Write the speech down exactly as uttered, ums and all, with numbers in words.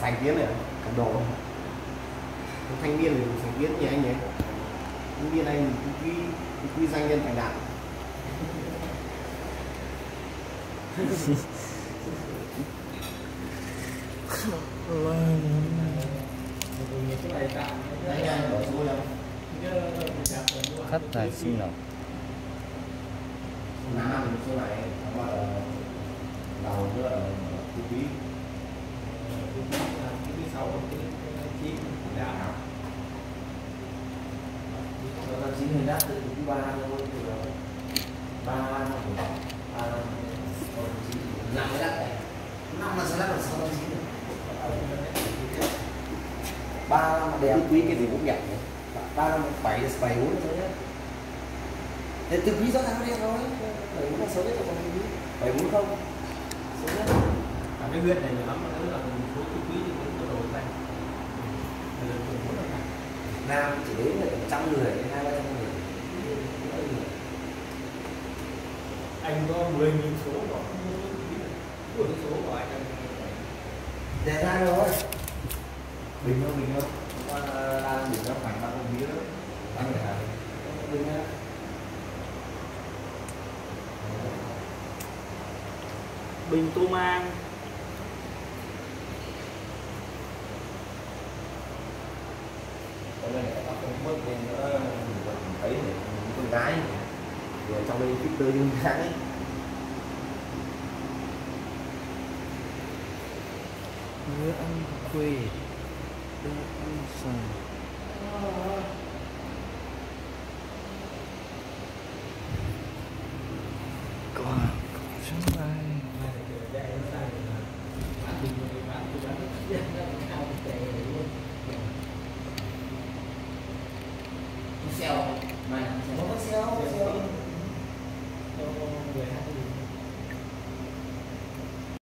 sành kiến này cầm đồ thanh niên thì sành kiến như anh ấy, thanh niên anh quý quý danh nhân thành đạt. Khách tài sinh lộc Nam số này mà đầu nữa là quý quý sáu chín đã nó chín người đắt từ quý ba thôi, từ ba năm ba năm mới đắt này, năm là sẽ đắt là sáu năm chín ba năm đẹp quý cái gì cũng đẹp ba năm bảy bảy bốn thôi nhé. Thế từ quý rõ ràng nó đẹp thôi, bảy bốn là số nhất là còn quý bảy bốn không số nhất. Cả cái huyện này nhiều lắm, nó là một số tư quý thì cũng có đồ này. Nam chỉ đến là trăm người, hai ba trăm người. Anh có mười nghìn số bỏ của số của anh Để ra rồi. Bình không, bình không. Qua đang bình nó khoảng ba mươi nữa. Anh phải làm. Bình nhá. Bình tô mang. Cái này nó không mất nên nữa thấy này con gái rồi trong đây thích tươi con gái. bữa ăn quê bữa ăn sành còn chúng ai Xeo mày có xeo xeo người